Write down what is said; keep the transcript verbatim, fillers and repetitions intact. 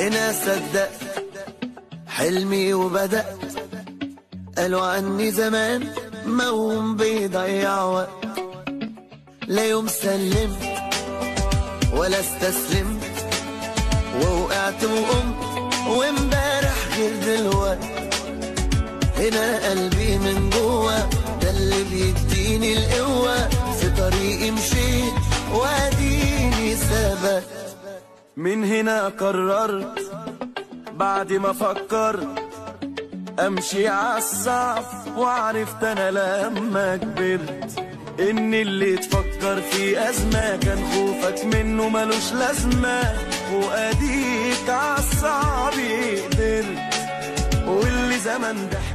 هنا صدقت حلمي وبدأت. قالوا عني زمان موهوم بيضيع وقت، لا يوم سلمت ولا استسلمت، ووقعت وقمت وامبارح غير دلوقت. هنا قلبي من جوا ده اللي بيديني القوة، في طريقي مشيت واديني ثبت. من هنا قررت بعد ما فكرت امشي عالصعب، وعرفت انا لما كبرت ان اللي تفكر في ازمه كان خوفك منه ملوش لازمه، واديك عالصعب قدرت. واللي زمان ده